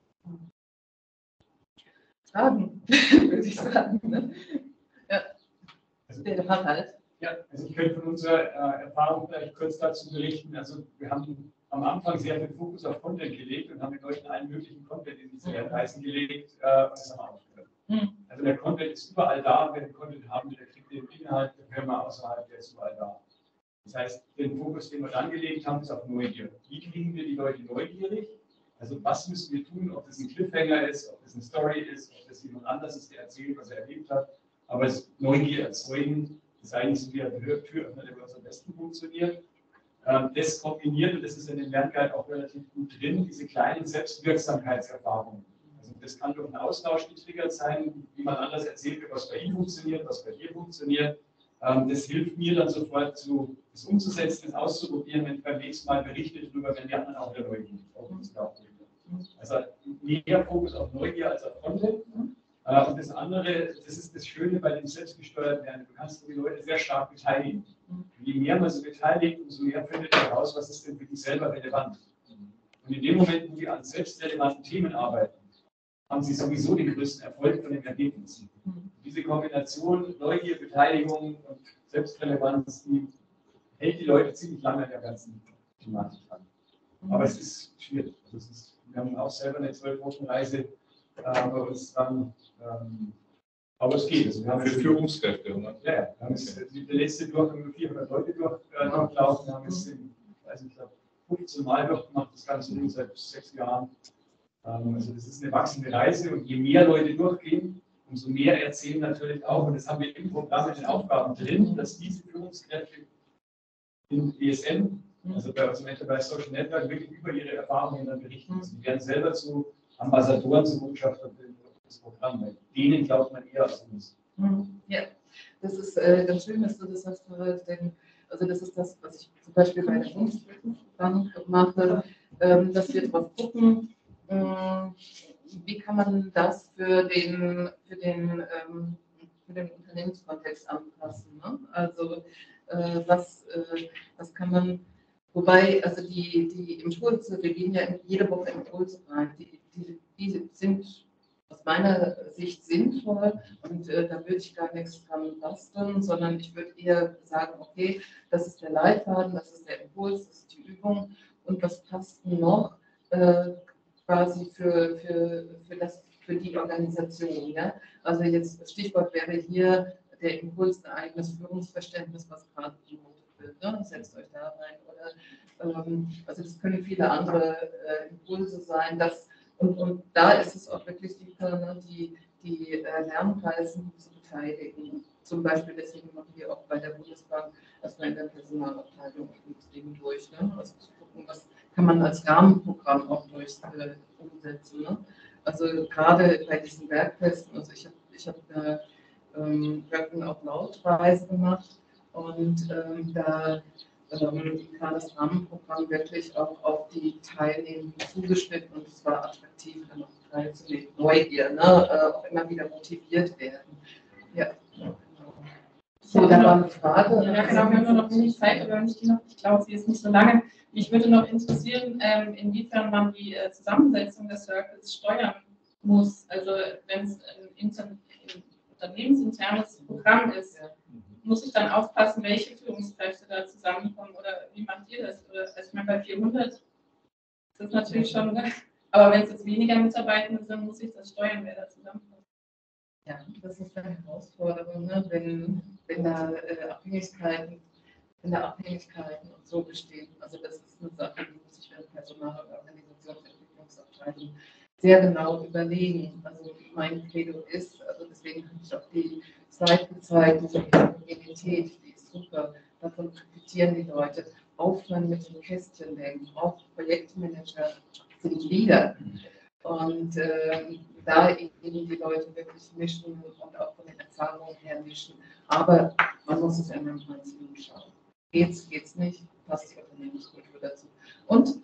Fragen, würde ich sagen. Ne? Ja, Also, der Harald. ja, also ich könnte von unserer äh, Erfahrung vielleicht kurz dazu berichten. Also wir haben am Anfang sehr viel Fokus auf Content gelegt und haben in euch allen möglichen Content in diese Reisen gelegt äh, und das haben wir aufgehört. Mhm. Also der Content ist überall da, wenn wir Content haben, der kriegt den Inhalt, der Firma außerhalb, der ist überall da. Das heißt, den Fokus, den wir dann gelegt haben, ist auf Neugier. Wie kriegen wir die Leute neugierig? Also was müssen wir tun, ob das ein Cliffhanger ist, ob das eine Story ist, ob das jemand anders ist, der erzählt, was er erlebt hat. Aber es Neugier erzeugen, das ist eigentlich so wie ein Türöffner, der bei uns am besten funktioniert. Das kombiniert, und das ist in dem Lernguide auch relativ gut drin, diese kleinen Selbstwirksamkeitserfahrungen. Also das kann durch einen Austausch getriggert sein, wie man anders erzählt, was bei ihm funktioniert, was bei dir funktioniert. Das hilft mir dann sofort, zu, das umzusetzen, das auszuprobieren, wenn ich beim nächsten Mal berichte darüber, wenn die anderen auch wieder neugierig sind. Also mehr Fokus auf Neugier als auf Content. Und das andere, das ist das Schöne bei dem selbstgesteuerten Lernen, du kannst die Leute sehr stark beteiligen. Je mehr man sie beteiligt, umso mehr findet ihr heraus, was ist denn für die selber relevant. Und in dem Moment, wo wir an selbstrelevanten Themen arbeiten, haben sie sowieso den größten Erfolg von den Ergebnissen. Diese Kombination Neugier, Beteiligung und Selbstrelevanz, die hält die Leute ziemlich lange in der ganzen Thematik an. Aber es ist schwierig. Also es ist, wir haben auch selber eine zwölf Wochen Reise äh, bei uns dann. Ähm, aber es geht. Also wir haben für Führungskräfte, oder? Ja, ja. Wir haben jetzt, die letzte durch haben wir vierhundert Leute durch, äh, durchlaufen. Wir haben jetzt in, also ich glaube, fünfzehn Mal durchgemacht, das ganze Ding seit sechs Jahren. Ähm, also das ist eine wachsende Reise und je mehr Leute durchgehen, umso mehr erzählen natürlich auch. Und das haben wir im Programm in den Aufgaben drin, dass diese Führungskräfte in E S N, also bei uns im Enterprise Social Network, wirklich über ihre Erfahrungen dann berichten. Also die werden selber zu Ambassadoren, zu Botschaftern für das Programm. Weil denen glaubt man eher als uns. Ja, das ist äh, ganz schön, dass du das hast, denn also das ist das, was ich zum Beispiel bei der Bundesbank mache, ähm, dass wir drauf gucken, ähm, wie kann man das für den, für den, ähm, für den Unternehmenskontext anpassen. Ne? Also äh, was, äh, was kann man, wobei, also die, die Impulse, wir gehen ja jede Woche Impulse rein, die, die, die sind aus meiner Sicht sinnvoll und äh, da würde ich gar nichts dran basteln, sondern ich würde eher sagen, okay, das ist der Leitfaden, das ist der Impuls, das ist die Übung und was passt noch äh, quasi für, für, für, das, für die Organisation. Ja? Also jetzt Stichwort wäre hier der Impuls, ein eigenes Führungsverständnis, was gerade promotet wird. Ne? Setzt euch da rein. Oder, ähm, also das können viele andere äh, Impulse sein, dass Und, und da ist es auch wirklich super, ne, die, die äh, Lernreisen zu beteiligen. Zum Beispiel, deswegen machen wir auch bei der Bundesbank erstmal in der Personalabteilung Dinge durch. Ne? Also zu gucken, was kann man als Rahmenprogramm auch durch äh, umsetzen. Ne? Also gerade bei diesen Bergfesten, also ich habe ich hab eine ähm, Working Out Loud Reise gemacht und ähm, da Ähm, war das Rahmenprogramm wirklich auch auf die Teilnehmenden zugeschnitten und es war attraktiv, dann auch teilzunehmen. Neugier, ne? äh, auch immer wieder motiviert werden. Ja, genau. So, da war eine Frage. Ja, genau, wir haben nur noch wenig Zeit, aber nicht die noch, ich glaube, sie ist nicht so lange. Mich würde noch interessieren, ähm, inwiefern man die äh, Zusammensetzung des Circles steuern muss. Also wenn es ein, ein unternehmensinternes Programm ist, muss ich dann aufpassen, welche Führungskräfte da zusammenkommen oder wie macht ihr das? Oder, also ich meine, bei vierhundert ist das natürlich schon, aber wenn es jetzt weniger Mitarbeitende sind, muss ich das steuern, wer da zusammenkommt. Ja, das ist eine Herausforderung, ne? wenn, wenn da äh, Abhängigkeiten, wenn da Abhängigkeiten und so bestehen. Also das ist eine Sache, die muss ich für Personal- und Organisationsentwicklungsabteilung sehr genau überlegen. Also mein Credo ist, also deswegen habe ich auch die Slide gezeigt, diese Heterogenität, die ist super, davon profitieren die Leute. Aufhören mit dem Kästchendenken, auch Projektmanager sind Leader. Und äh, da eben die Leute wirklich mischen und auch von den Erfahrungen her mischen. Aber man muss es immer im Einzelnen schauen. Geht's, geht's nicht, passt die Unternehmenskultur dazu. Und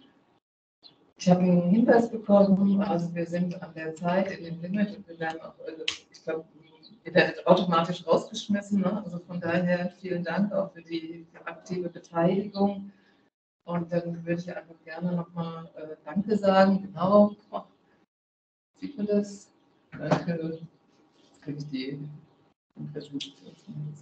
ich habe einen Hinweis bekommen, also wir sind an der Zeit in dem Limit und wir werden auch, ich glaube, ihr werdet automatisch rausgeschmissen. Ne? Also von daher vielen Dank auch für die aktive Beteiligung. Und dann würde ich einfach gerne nochmal äh, Danke sagen. Genau. Sieht man das? Danke. Jetzt kriege ich die Präsentation.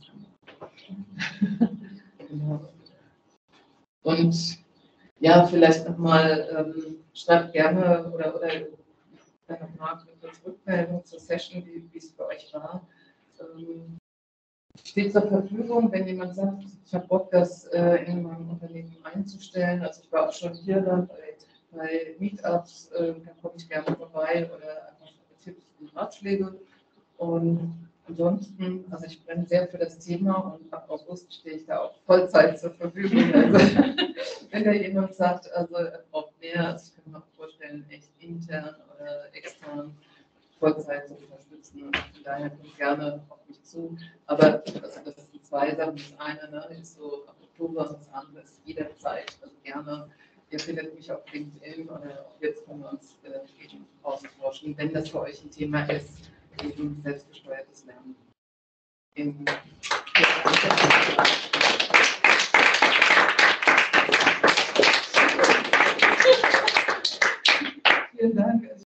Genau. Und ja, vielleicht nochmal, ähm, schreibt gerne oder, oder dann nochmal eine kurze Rückmeldung zur Session, wie wie es für euch war. Ähm, steht zur Verfügung, wenn jemand sagt, ich habe Bock, das äh, in meinem Unternehmen einzustellen. Also ich war auch schon hier dann bei, bei Meetups, äh, da komme ich gerne vorbei oder einfach Tipps und Ratschläge. Und ansonsten, also ich brenne sehr für das Thema und ab August stehe ich da auch Vollzeit zur Verfügung. Also wenn da jemand sagt, also er braucht mehr, also ich kann mir auch vorstellen, echt intern oder extern Vollzeit zu unterstützen. Und von daher kommt gerne auf mich zu. Aber also das sind zwei Sachen. Das eine ne, ist so ab Oktober und das andere ist jederzeit. Also gerne, ihr findet mich auf LinkedIn oder auch jetzt können wir uns äh, eben austauschen, wenn das für euch ein Thema ist, eben selbstgesteuertes Lernen. In Vielen Dank.